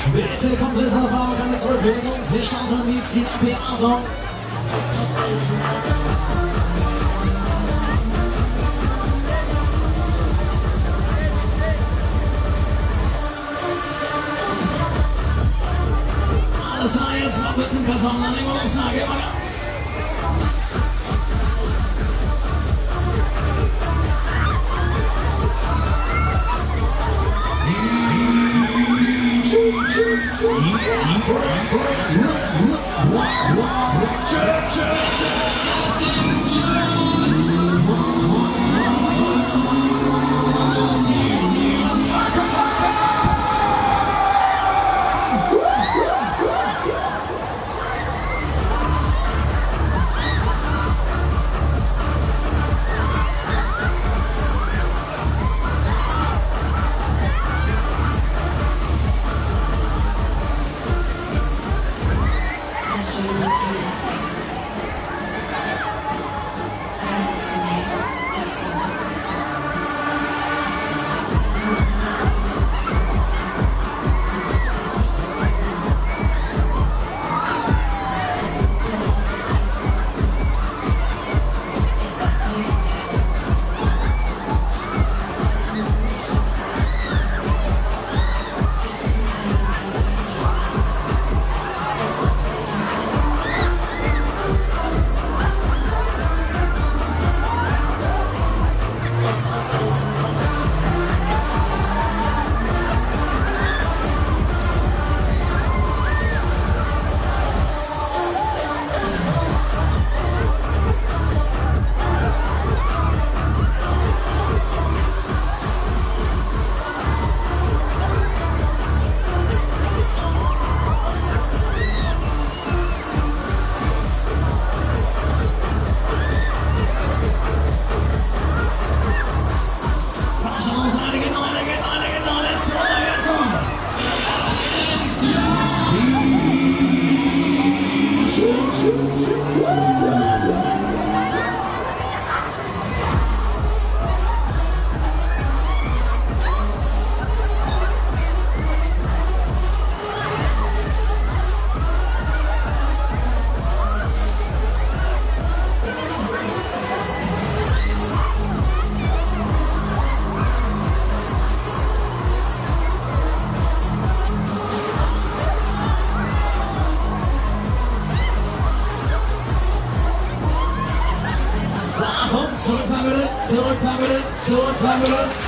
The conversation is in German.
Bitte komplett nach vorne, keine Zurückbewegung. Wir starten mit Beatmung. Alles klar, jetzt mal kurz im Karton, dann nehmen wir uns nach, gehen wir ganz. Zurückbleiben bitte, zurückbleiben bitte, zurückbleiben bitte.